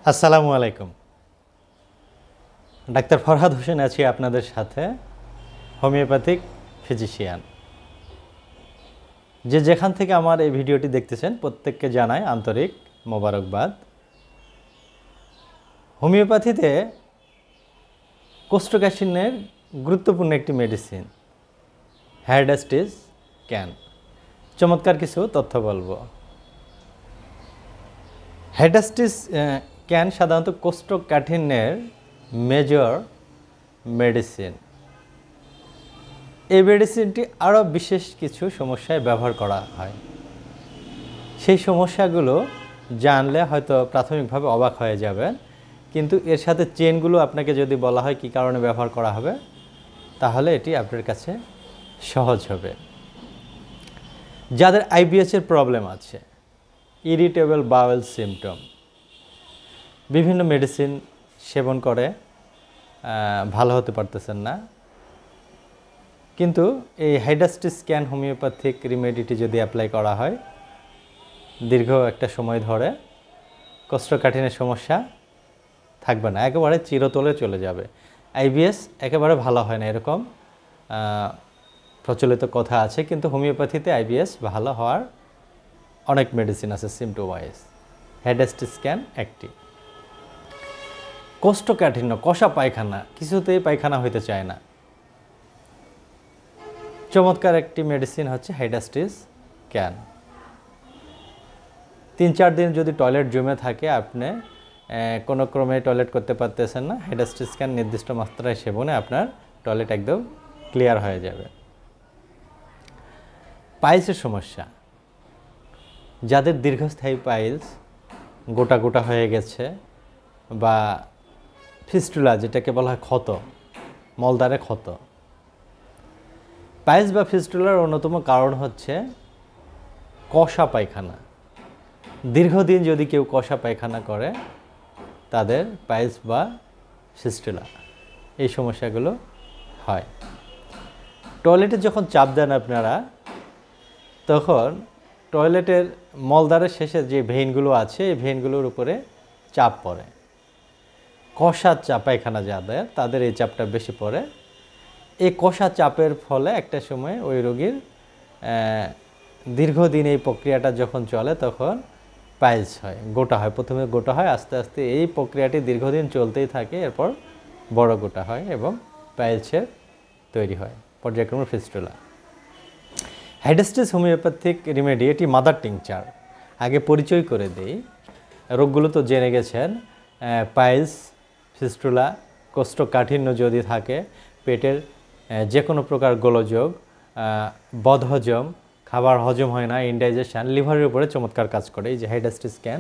আসসালামু আলাইকুম। ডাক্তার ফরহাদ হোসেন আছি আপনাদের সাথে, হোমিওপ্যাথিক ফিজিশিয়ান। যেখান থেকে আমার এই ভিডিওটি দেখতেছেন প্রত্যেককে জানাই আন্তরিক মোবারকবাদ। হোমিওপ্যাথিতে কোষ্ঠকাঠিন্যের গুরুত্বপূর্ণ একটি মেডিসিন হাইডাস্টিস ক্যান। চমৎকার কিছু তথ্য বলবো। হাইডাস্টিস ক্যান সাধারণত কোষ্ঠকাঠিন্যের মেজর মেডিসিন। এই মেডিসিনটি আরও বিশেষ কিছু সমস্যায় ব্যবহার করা হয়। সেই সমস্যাগুলো জানলে হয়তো প্রাথমিকভাবে অবাক হয়ে যাবেন, কিন্তু এর সাথে চেনগুলো আপনাকে যদি বলা হয় কী কারণে ব্যবহার করা হবে, তাহলে এটি আপনার কাছে সহজ হবে। যাদের আইবিএসের প্রবলেম আছে, ইরিটেবল বাওয়েল সিমটম, বিভিন্ন মেডিসিন সেবন করে ভালো হতে পারতেছেন না, কিন্তু এই হাইডাস্টিস ক্যান হোমিওপ্যাথিক রিমেডিটি যদি অ্যাপ্লাই করা হয় দীর্ঘ একটা সময় ধরে কোষ্ঠকাঠিন্যের সমস্যা থাকবে না, একেবারে চিরতলে চলে যাবে। আইবিএস একেবারে ভালো হয় না এরকম প্রচলিত কথা আছে, কিন্তু হোমিওপ্যাথিতে আইবিএস ভালো হওয়ার অনেক মেডিসিন আছে সিমটম ওয়াইজ। হাইডাস্টিস ক্যান একটি। কোষ্ঠকাঠিন্য, কষা পায়খানা, কিছুতেই পায়খানা হইতে চায় না, চমৎকার একটি মেডিসিন হচ্ছে হাইডাস্টিস ক্যান। 3-4 দিন যদি টয়লেট জমে থাকে, আপনি কোনো ক্রমে টয়লেট করতে পারতেছেন না, হাইডাস্টিস ক্যান নির্দিষ্ট মাত্রায় সেবনে আপনার টয়লেট একদম ক্লিয়ার হয়ে যাবে। পাইলসের সমস্যা, যাদের দীর্ঘস্থায়ী পাইলস গোটা গোটা হয়ে গেছে, বা ফিস্টুলা যেটাকে বলা হয় ক্ষত, মলদ্বারে ক্ষত। পাইলস বা ফিস্টুলার অন্যতম কারণ হচ্ছে কষা পায়খানা। দীর্ঘদিন যদি কেউ কষা পায়খানা করে, তাদের পাইলস বা ফিস্টুলা এই সমস্যাগুলো হয়। টয়লেটে যখন চাপ দেন আপনারা, তখন টয়লেটের মলদ্বারের শেষে যে ভেইনগুলো আছে, এই ভেইনগুলোর উপরে চাপ পড়ে। কষা চাপ পায়খানা যাদের, তাদের এই চাপটা বেশি পড়ে। এই কষা চাপের ফলে একটা সময় ওই রোগীর দীর্ঘদিন এই প্রক্রিয়াটা যখন চলে, তখন পাইলস হয়, গোটা হয়। প্রথমে গোটা হয়, আস্তে আস্তে এই প্রক্রিয়াটি দীর্ঘদিন চলতেই থাকে, এরপর বড় গোটা হয় এবং পাইলসের তৈরি হয়, পর্যায়ক্রমে ফিস্টুলা। হাইডাস্টিস হোমিওপ্যাথিক রিমেডি, এটি মাদার টিংচার। আগে পরিচয় করে দেই, রোগগুলো তো জেনে গেছেন। পাইলস, ফিস্টুলা, কোষ্ঠকাঠিন্য যদি থাকে, পেটের যে কোনো প্রকার গোলযোগ, বদহজম, খাবার হজম হয় না, ইনডাইজেশন, লিভারের উপরে চমৎকার কাজ করে এই যে হাইডাস্টিস ক্যান।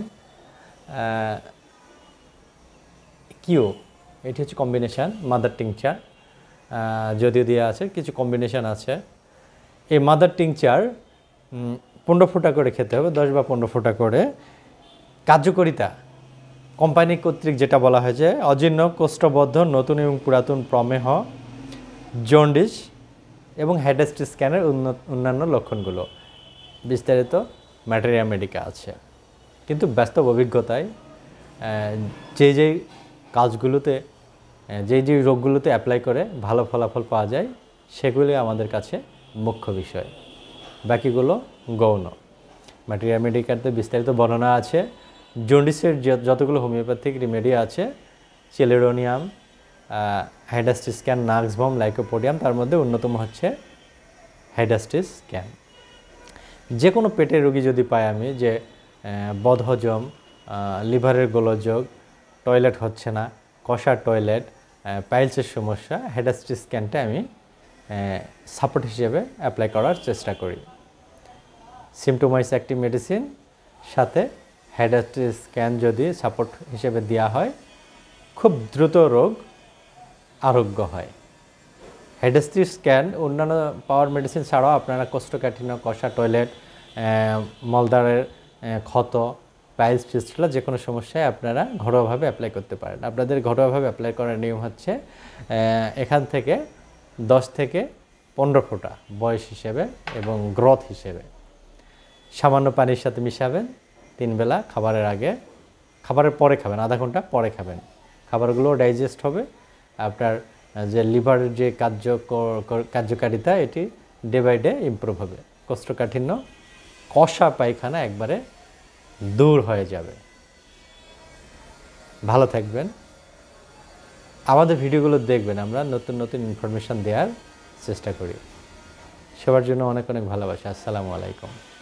কিউ, এটি হচ্ছে কম্বিনেশান মাদার টিংচার, যদিও দেওয়া আছে, কিছু কম্বিনেশান আছে। এই মাদার টিংচার 15 ফোঁটা করে খেতে হবে, 10 বা 15 ফোঁটা করে। কার্যকারিতা কোম্পানি কর্তৃক যেটা বলা হয়েছে, অজীর্ণ, কোষ্ঠবর্ধন, নতুন এবং পুরাতন প্রমেহ, জন্ডিস এবং হাইডাস্টিস ক্যানের অন্যান্য লক্ষণগুলো বিস্তারিত ম্যাটেরিয়া মেডিকা আছে। কিন্তু বাস্তব অভিজ্ঞতায় যেই কাজগুলোতে, যেই রোগগুলোতে অ্যাপ্লাই করে ভালো ফলাফল পাওয়া যায়, সেগুলি আমাদের কাছে মুখ্য বিষয়, বাকিগুলো গৌণ। ম্যাটেরিয়া মেডিকাতে বিস্তারিত বর্ণনা আছে। জন্ডিসের যতগুলো হোমিওপ্যাথিক রিমেডি আছে, chelidonium, hydrastis can, nux vom, lycopodium, তার মধ্যে অন্যতম হচ্ছে হাইডাস্টিস ক্যান। যে কোনো পেটের রোগী যদি পাই আমি, যে বদহজম, লিভারের গোলযোগ, টয়লেট হচ্ছে না, কষা টয়লেট, পাইলসের সমস্যা, হাইডাস্টিস ক্যানটা আমি সাপোর্ট হিসেবে অ্যাপ্লাই করার চেষ্টা করি। সিমটোমাইজ একটি মেডিসিন, সাথে হাইডাস্টিস ক্যান যদি সাপোর্ট হিসেবে দেওয়া হয়, খুব দ্রুত রোগ আরোগ্য হয়। হাইডাস্টিস ক্যান অন্যান্য পাওয়ার মেডিসিন ছাড়াও আপনারা কোষ্ঠকাঠিন্য, কষা টয়লেট, মলদ্বারের ক্ষত, পাইলস, ফিস্টুলা, যে কোনো সমস্যায় আপনারা ঘরোয়াভাবে অ্যাপ্লাই করতে পারেন। আপনাদের ঘরোয়াভাবে অ্যাপ্লাই করার নিয়ম হচ্ছে, এখান থেকে 10 থেকে 15 ফোঁটা বয়স হিসেবে এবং গ্রোথ হিসেবে সামান্য পানির সাথে মিশাবেন, 3 বেলা খাবারের আগে খাবারের পরে খাবেন, আধা ঘন্টা পরে খাবেন। খাবারগুলো ডাইজেস্ট হবে, আপনার যে লিভারের যে কার্যকারিতা এটি ডে বাই ডে ইমপ্রুভ হবে, কোষ্ঠকাঠিন্য কষা পায়খানা একবারে দূর হয়ে যাবে। ভালো থাকবেন, আমাদের ভিডিওগুলো দেখবেন, আমরা নতুন নতুন ইনফরমেশান দেওয়ার চেষ্টা করি। সবার জন্য অনেক অনেক ভালোবাসা। আসসালামু আলাইকুম।